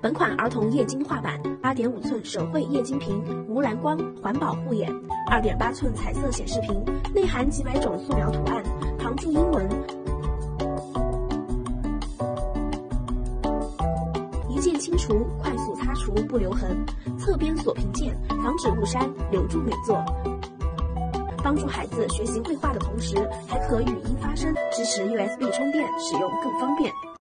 本款儿童液晶画板，8.5寸手绘液晶屏，无蓝光，环保护眼；2.8寸彩色显示屏，内含几百种素描图案，旁注英文。一键清除，快速擦除不留痕；侧边锁屏键，防止误删，留住美作。帮助孩子学习绘画的同时，还可语音发声，支持 USB 充电，使用更方便。